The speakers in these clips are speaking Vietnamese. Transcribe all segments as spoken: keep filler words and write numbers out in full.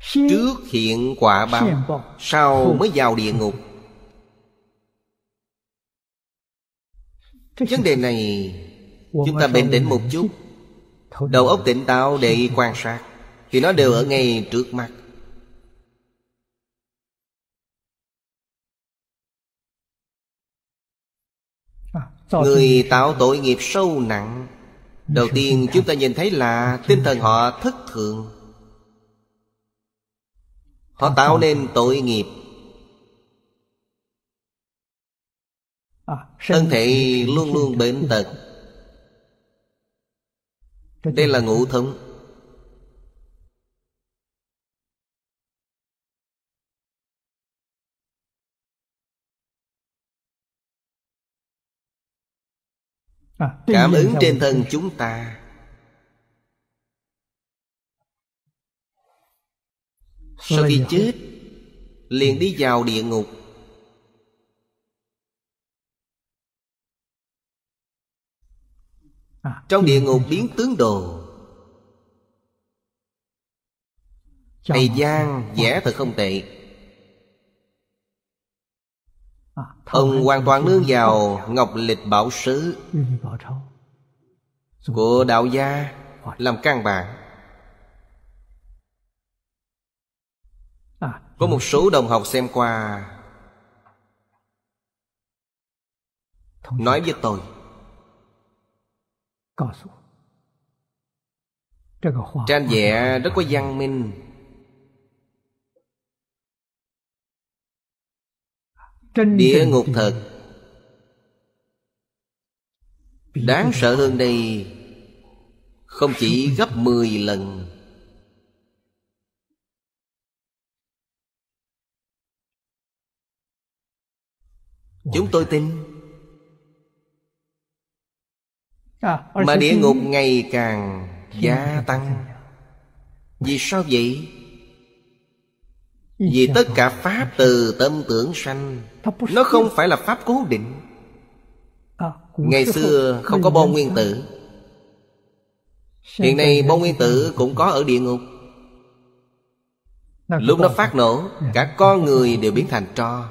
Trước hiện quả báo, sau mới vào địa ngục. Vấn đề này chúng ta bình tĩnh một chút, đầu óc tỉnh táo để quan sát, thì nó đều ở ngay trước mắt. Người tạo tội nghiệp sâu nặng, đầu tiên chúng ta nhìn thấy là tinh thần họ thất thường. Họ tạo nên tội nghiệp, thân thể luôn luôn bệnh tật. Đây là ngũ thống. Cảm ứng trên thân chúng ta, sau khi chết liền đi vào địa ngục. Trong địa ngục biến tướng đồ, thầy Giang vẽ thật không tệ. Ông hoàn toàn nương vào ngọc lịch bảo sứ của đạo gia làm căn bản. Có một số đồng học xem qua nói với tôi, tranh vẽ rất có văn minh, địa ngục thật đáng sợ hơn đây không chỉ gấp mười lần. Chúng tôi tin. Mà địa ngục ngày càng gia tăng. Vì sao vậy? Vì tất cả pháp từ tâm tưởng sanh, nó không phải là pháp cố định. Ngày xưa không có bom nguyên tử, hiện nay bom nguyên tử cũng có ở địa ngục. Lúc nó phát nổ, cả con người đều biến thành tro.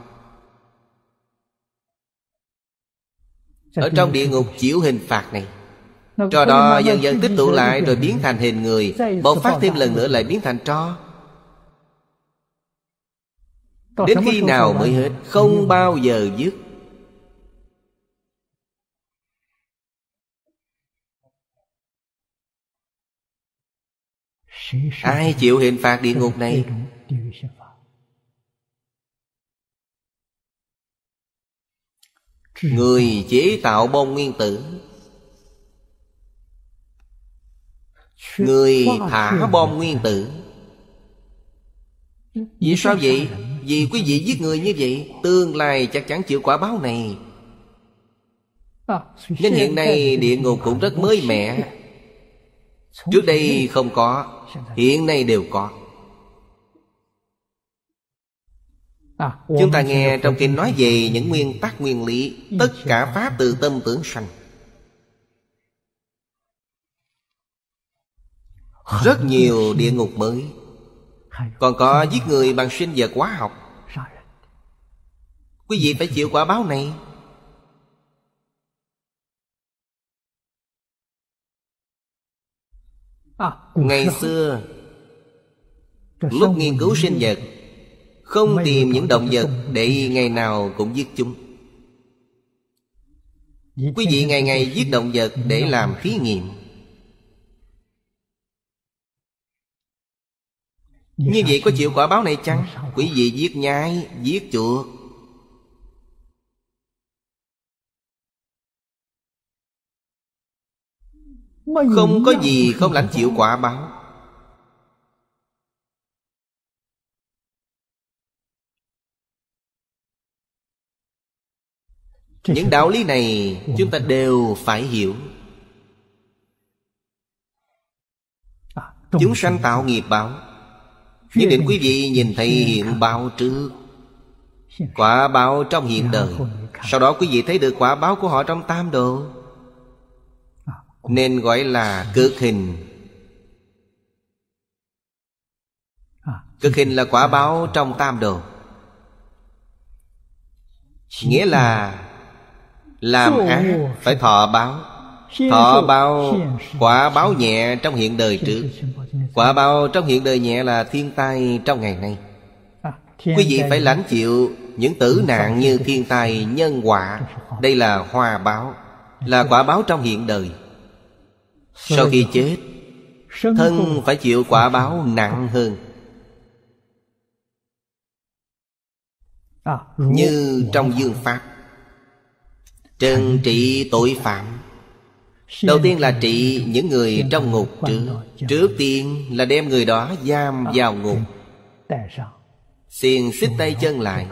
Ở trong địa ngục chịu hình phạt này, tro đó dần dần tích tụ lại rồi biến thành hình người, bộc phát thêm lần nữa lại biến thành tro. Đến khi nào mới hết? Không bao giờ dứt. Ai chịu hình phạt địa ngục này? Người chế tạo bom nguyên tử, người thả bom nguyên tử. Vì sao vậy? Vì quý vị giết người như vậy, tương lai chắc chắn chịu quả báo này. Nên hiện nay địa ngục cũng rất mới mẻ. Trước đây không có, hiện nay đều có. Chúng ta nghe trong kinh nói về những nguyên tắc nguyên lý. Tất cả pháp từ tâm tưởng sanh. Rất nhiều địa ngục mới. Còn có giết người bằng sinh vật hóa học. Quý vị phải chịu quả báo này. Ngày xưa, lúc nghiên cứu sinh vật, không tìm những động vật để ngày nào cũng giết chúng. Quý vị ngày ngày giết động vật để làm thí nghiệm. Như vậy có chịu quả báo này chăng? Quý vị giết nhái, giết chuột, không có gì không lãnh chịu quả báo. Những đạo lý này chúng ta đều phải hiểu. Chúng sanh tạo nghiệp báo, nhất định quý vị nhìn thấy hiện báo trước, quả báo trong hiện đời. Sau đó quý vị thấy được quả báo của họ trong tam độ, nên gọi là cực hình. Cực hình là quả báo trong tam đồ. Nghĩa là làm ác phải thọ báo. Thọ báo quả báo nhẹ trong hiện đời trước. Quả báo trong hiện đời nhẹ là thiên tai trong ngày nay. Quý vị phải lãnh chịu những tử nạn như thiên tai, nhân quả. Đây là hoa báo, là quả báo trong hiện đời. Sau khi chết, thân phải chịu quả báo nặng hơn. Như trong Dương Pháp, trừng trị tội phạm. Đầu tiên là trị những người trong ngục trước. Trước tiên là đem người đó giam vào ngục, xiềng xích tay chân lại.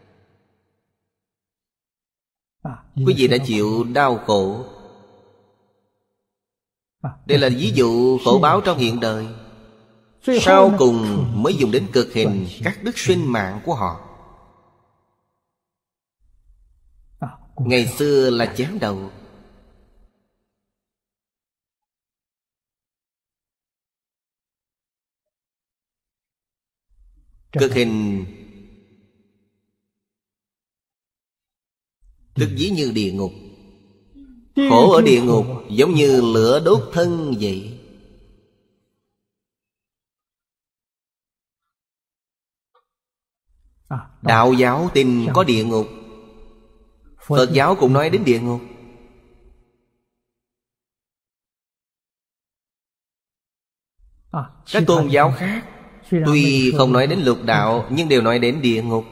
Quý vị đã chịu đau khổ. Đây là ví dụ khổ báo trong hiện đời. Sau cùng mới dùng đến cực hình, cắt đứt sinh mạng của họ. Ngày xưa là chém đầu. Cực hình tức ví như địa ngục. Khổ ở địa ngục giống như lửa đốt thân vậy. Đạo giáo tin có địa ngục, Phật giáo cũng nói đến địa ngục. Các tôn giáo khác tuy không nói đến lục đạo, nhưng đều nói đến địa ngục.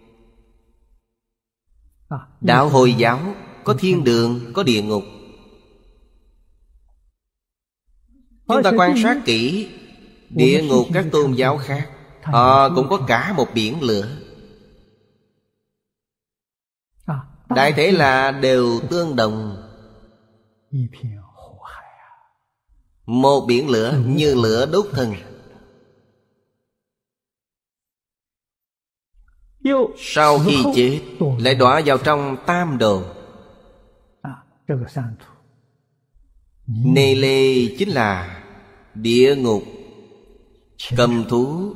Đạo Hồi giáo có thiên đường, có địa ngục. Chúng ta quan sát kỹ địa ngục các tôn giáo khác, họ cũng có cả một biển lửa. Đại thể là đều tương đồng. Một biển lửa như lửa đốt thân. Sau khi chết lại đọa vào trong tam đồ. Nê lê chính là địa ngục, cầm thú.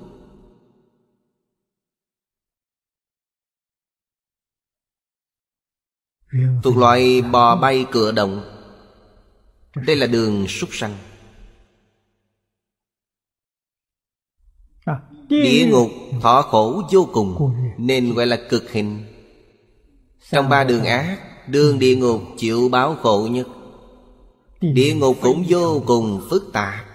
Thuộc loại bò bay cựa động. Đây là đường súc sanh. Địa ngục thọ khổ vô cùng, nên gọi là cực hình. Trong ba đường ác, đường địa ngục chịu báo khổ nhất. Địa ngục cũng vô cùng phức tạp.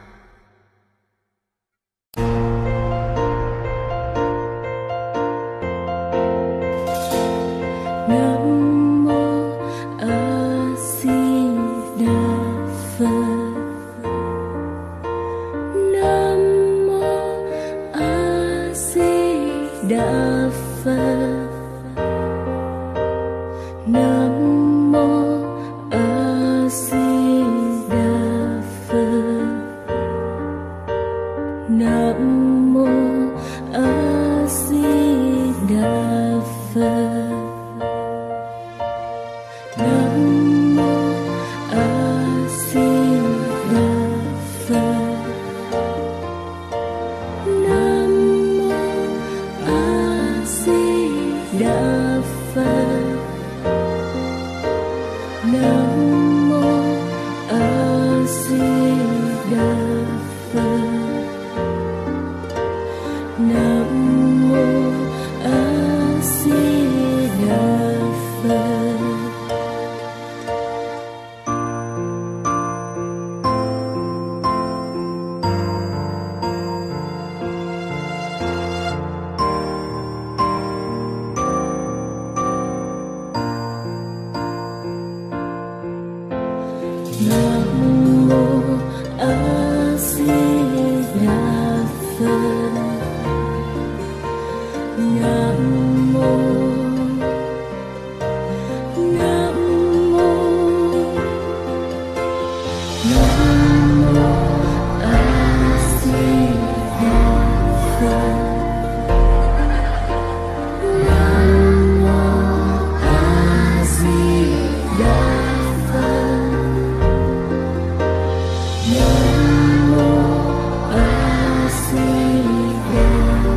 Nam mô A Di Đà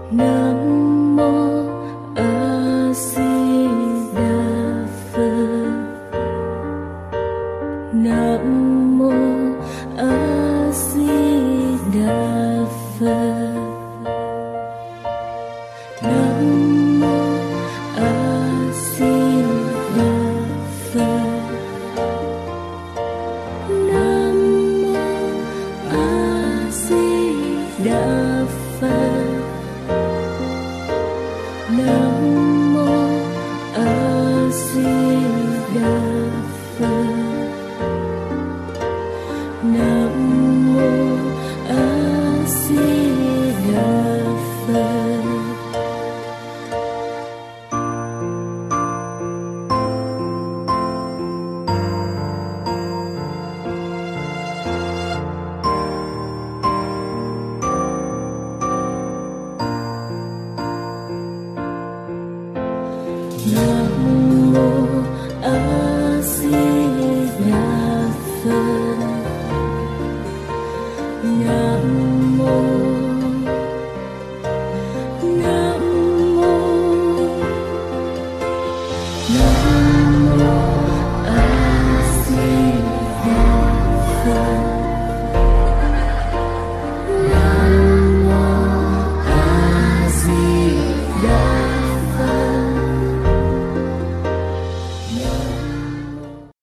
Nam mô A Di Đà Phật. Nam mô A Di Đà Phật. Nam mô A Di Đà Phật. Nam mô A Di Đà Phật. Nam mô A Di Đà Phật. Nam mô A Di Đà Phật. Nam